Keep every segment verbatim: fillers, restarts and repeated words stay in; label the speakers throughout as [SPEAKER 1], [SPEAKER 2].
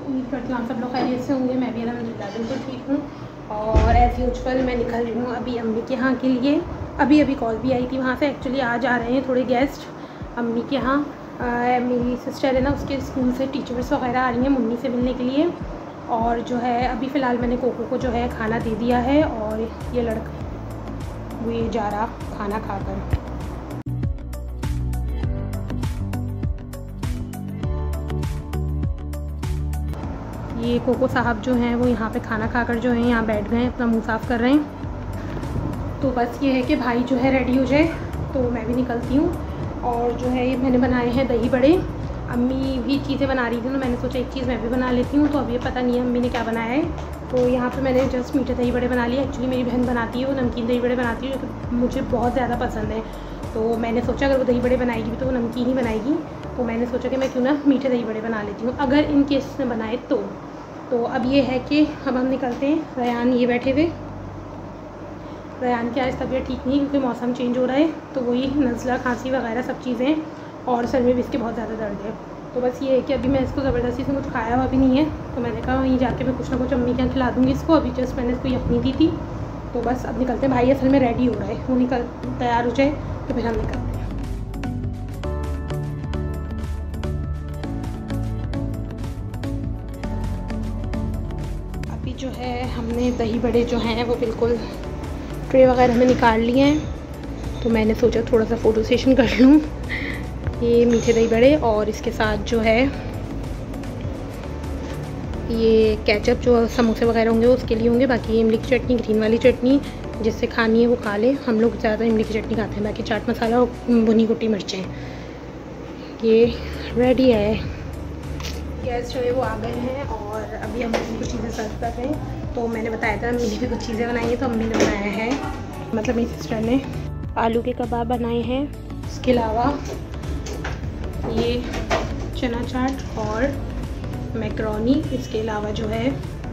[SPEAKER 1] उम्मीद करती हूँ आप सब लोग खैरियत से होंगे। मैं भी अल्हम्दुलिल्लाह बिल्कुल ठीक हूँ। और एज़ यूजुअल मैं निकल रही हूँ अभी अम्मी के यहाँ के लिए। अभी अभी कॉल भी आई थी वहाँ से। एक्चुअली आज आ रहे हैं थोड़े गेस्ट अम्मी के यहाँ। मेरी सिस्टर है ना, उसके स्कूल से टीचर्स वगैरह आ रही हैं मुन्नी से मिलने के लिए। और जो है अभी फ़िलहाल मैंने कोको को जो है खाना दे दिया है और ये लड़का वो ये जा रहा खाना खाकर। ये कोको साहब जो हैं वो यहाँ पे खाना खाकर जो है यहाँ बैठ गए हैं, अपना मुंह साफ़ कर रहे हैं। तो बस ये है कि भाई जो है रेडी हो जाए तो मैं भी निकलती हूँ। और जो है ये मैंने बनाए हैं दही बड़े। अम्मी भी चीज़ें बना रही थी तो मैंने सोचा एक चीज़ मैं भी बना लेती हूँ। तो अभी पता नहीं है अम्मी ने क्या बनाया है। तो यहाँ पे मैंने जस्ट मीठे दही बड़े बना लिए। एक्चुअली मेरी बहन बनाती है वो नमकीन दही बड़े बनाती है, जो मुझे बहुत ज़्यादा पसंद है। तो मैंने सोचा अगर वो दही बड़े बनाएगी भी तो वो नमकीन ही बनाएगी। तो मैंने सोचा कि मैं क्यों ना मीठे दही बड़े बना लेती हूँ, अगर इन केस उसने बनाए तो। तो अब ये है कि अब हम निकलते हैं। रयान ये बैठे हुए, रयान की आज तबीयत ठीक नहीं क्योंकि मौसम चेंज हो रहा है, तो वही नज़ला खांसी वगैरह सब चीज़ें, और सर में भी इसके बहुत ज़्यादा दर्द है। तो बस ये है कि अभी मैं इसको ज़बरदस्ती से कुछ खाया हुआ भी नहीं है, तो मैंने कहा वहीं जाके मैं कुछ ना कुछ अम्मी के यहाँ खिला दूँगी इसको। अभी जस्ट मैंने इसको यखनी दी थी। तो बस अब निकलते हैं। भाई असल में रेडी हो रहा है, वो निकल तैयार हो जाए तो फिर हम निकलते हैं। अभी जो है हमने दही बड़े जो हैं वो बिल्कुल ट्रे वगैरह में निकाल लिए हैं। तो मैंने सोचा थोड़ा सा फ़ोटो सेशन कर लूँ। ये मीठे दही बड़े और इसके साथ जो है ये केचप जो समोसे वगैरह होंगे उसके लिए होंगे। बाकी ये इमली की चटनी, ग्रीन वाली चटनी, जिससे खानी है वो खा ले। हम लोग ज़्यादा इमली की चटनी खाते हैं, बाकी चाट मसाला और भुनी कुटी मिर्चें। ये रेडी है। गैस जो है वो आ गए हैं और अभी हम कुछ चीज़ें सर्व कर रहे हैं। तो मैंने बताया था अम्मी ने भी कुछ चीज़ें बनाई हैं। तो अम्मी ने बनाया है, मतलब मेरी सिस्टर ने आलू के कबाब बनाए हैं। इसके अलावा ये चना चाट और मैकरोनी। इसके अलावा जो है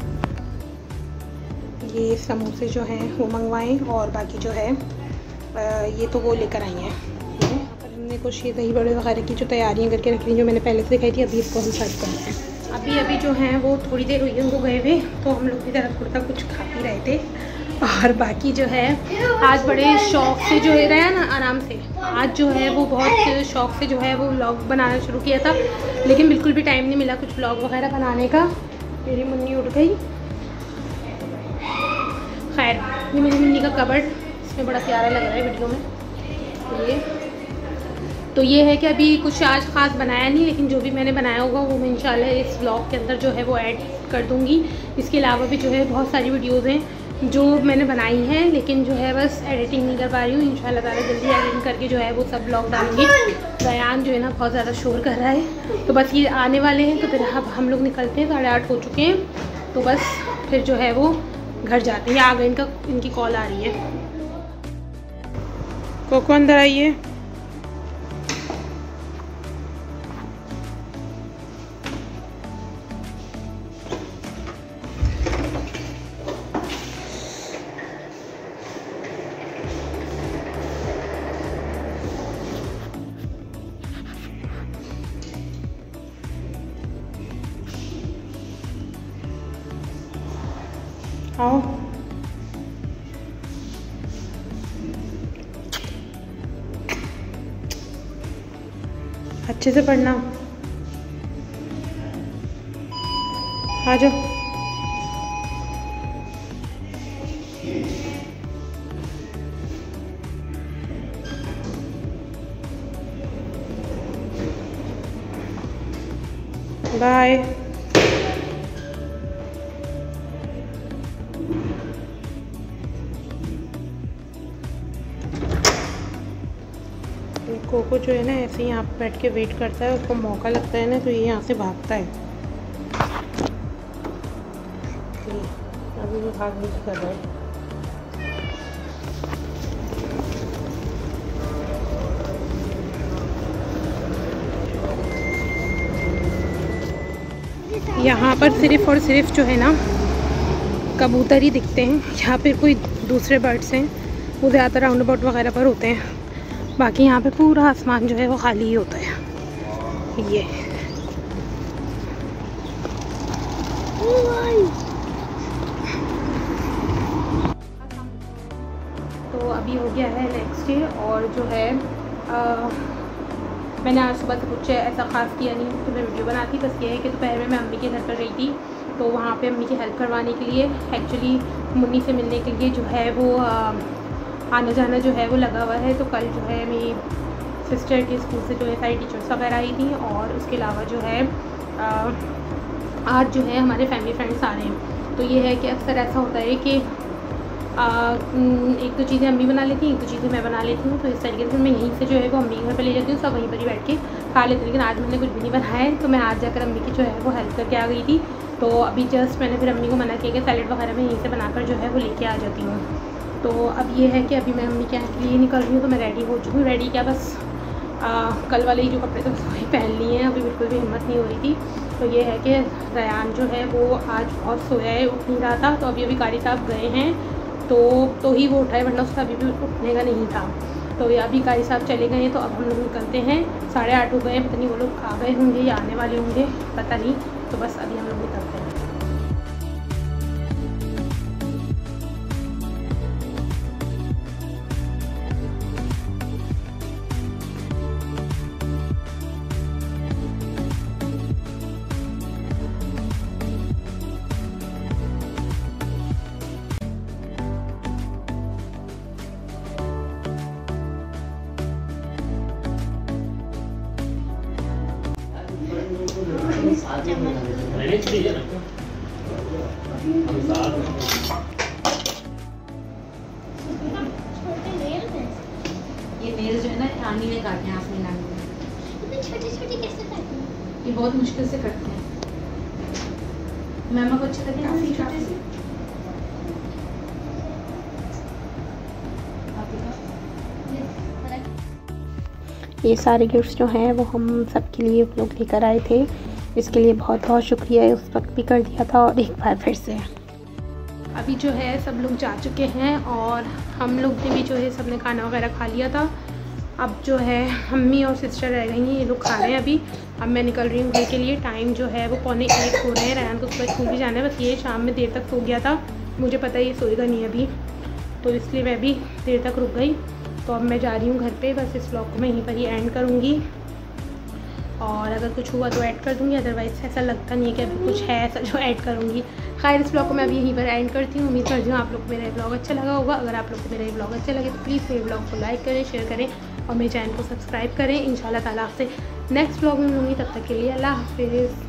[SPEAKER 1] ये समोसे जो हैं वो मंगवाएं, और बाकी जो है ये तो वो लेकर आई हैं। हमने कुछ ये दही बड़े वगैरह की जो तैयारियां करके रख रही जो मैंने पहले से दिखाई थी। अभी इसको हम सर्व कर रहे हैं। अभी अभी जो हैं वो थोड़ी देर हुई है उनको गए हुए, तो हम लोग भी ज़रा थोड़ा सा कुछ खा पी रहे थे। और बाकी जो है आज बड़े शौक़ से जो है रहा ना आराम से, आज जो है वो बहुत शौक़ से जो है वो व्लॉग बनाना शुरू किया था, लेकिन बिल्कुल भी टाइम नहीं मिला कुछ व्लॉग वगैरह बनाने का। मेरी मुन्नी उठ गई। खैर ये मेरी मुन्नी का कबर्ड, इसमें बड़ा प्यारा लग रहा है वीडियो में। ये तो ये है कि अभी कुछ आज ख़ास बनाया नहीं, लेकिन जो भी मैंने बनाया होगा वो मैं इंशाल्लाह इस व्लॉग के अंदर जो है वो ऐड कर दूँगी। इसके अलावा भी जो है बहुत सारी वीडियोज़ हैं जो मैंने बनाई हैं, लेकिन जो है बस एडिटिंग नहीं कर पा रही हूँ। इंशाल्लाह ताला जल्दी एडिटिंग करके जो है वो सब व्लॉग डालूँगी। रयान जो है ना बहुत ज़्यादा शोर कर रहा है। तो बस ये आने वाले हैं, तो फिर अब हम लोग निकलते हैं। साढ़े आठ हो चुके हैं, तो बस फिर जो है वो घर जाते हैं। आ गए, इनका इनकी कॉल आ रही है। कोको अंदर आइए। आओ। अच्छे से पढ़ना। आ जाओ। बाय। कोको जो है ना ऐसे ही यहाँ पे बैठ के वेट करता है, उसको मौका लगता है ना तो ये यहाँ से भागता है। अभी वो भागने की कर रहा है। यहाँ पर सिर्फ और सिर्फ जो है ना कबूतर ही दिखते हैं। यहाँ पे कोई दूसरे बर्ड्स हैं वो ज़्यादातर राउंड अबाउट वगैरह पर होते हैं। बाकी यहाँ पे पूरा आसमान जो है वो खाली ही होता है। ये गया है नेक्स्ट डे। और जो है आ, मैंने आज सुबह से कुछ ऐसा ख़ास किया नहीं कि मैं वीडियो बनाती, बस ये है कि दोपहर में मैं अम्मी के घर पर गई थी, तो वहाँ पे अम्मी की हेल्प करवाने के लिए, एक्चुअली मुन्नी से मिलने के लिए जो है वो आ, आना जाना जो है वो लगा हुआ है। तो कल जो है मेरी सिस्टर के स्कूल से जो है सारी टीचर्स वगैरह आई थी, और उसके अलावा जो है आ, आज जो है हमारे फैमिली फ्रेंड्स आ रहे हैं। तो ये है कि अक्सर ऐसा होता है कि आ, एक दो चीज़ें अम्मी बना लेती हैं, एक दो चीज़ें मैं बना लेती हूँ, तो इस तरीके से मैं यहीं से जो है वो अम्मी घर पर ले जाती हूँ, सब वहीं पर ही बैठ के खा लेती हूँ। लेकिन आज मैंने कुछ भी नहीं बनाया है, तो मैं आज जाकर अम्मी की जो है वो हेल्प करके आ गई थी। तो अभी जस्ट मैंने फिर अम्मी को मना किया कि सैलेड वगैरह मैं यहीं से बनाकर जो है वो लेके आ जाती हूँ। तो अब ये है कि अभी मैं अम्मी के यहाँ के लिए निकल रही हूँ, तो मैं रेडी हो चुकी हूँ। रेडी क्या, बस आ, कल वाले ही जो कपड़े थे वही पहन लिए हैं, अभी बिल्कुल भी हिम्मत नहीं हो रही थी। तो ये है कि रयान जो है वो आज बहुत सोया है, उठ नहीं रहा था, तो अभी अभी कारी साहब गए हैं तो तो ही वो उठा है, वरना उसका अभी भी उठने का नहीं था। तो ये अभी कारी साहब चले गए हैं, तो अब हम लोग निकलते हैं। साढ़े आठ हो गए हैं, पता नहीं वो लोग आ गए होंगे या आने वाले होंगे, पता नहीं। तो बस अभी हम लोग निकलते हैं।
[SPEAKER 2] ये नेल जो है ना रानी ने काटे हैं, आपने नानी ने।
[SPEAKER 3] छोटे छोटे कैसे काटे हैं?
[SPEAKER 2] ये बहुत मुश्किल से करते हैं। मैमा को अच्छे लगे काफी छोटे से।
[SPEAKER 1] ये सारे गिफ्ट्स जो हैं वो हम सबके लिए लोग लेकर आए थे, इसके लिए बहुत बहुत शुक्रिया है। उस वक्त भी कर दिया था और एक बार फिर से। अभी जो है सब लोग जा चुके हैं और हम लोग ने भी जो है सबने खाना वगैरह खा लिया था। अब जो है अम्मी और सिस्टर रह गई हैं, ये लोग खा रहे हैं अभी। अब मैं निकल रही हूँ घर के लिए। टाइम जो है वो पौने एक हो रहे हैं। रयान को सुबह स्कूल भी जाना है, बस ये शाम में देर तक सो गया था, मुझे पता है ये सोएगा नहीं अभी, तो इसलिए मैं भी देर तक रुक गई। तो अब मैं जा रही हूँ घर पे, बस इस ब्लॉग को मैं यहीं पर ही एंड करूँगी, और अगर कुछ हुआ तो ऐड कर दूँगी, अदरवाइज़ ऐसा लगता नहीं है कि अभी कुछ है ऐसा जो ऐड करूँगी। खैर इस ब्लॉग को मैं अभी यहीं पर एंड करती हूँ। उम्मीद करती हूँ आप लोग को मेरा ये ब्लॉग अच्छा लगा होगा। अगर आप लोग को मेरा ये ब्लॉग अच्छा लगे तो प्लीज़ मेरे ब्लॉग को लाइक करें, शेयर करें और मेरे चैनल को सब्सक्राइब करें। इंशाल्लाह ताला आपसे नेक्स्ट ब्लॉग में मिलूँगी, तब तक के लिए अल्लाह हाफिज़।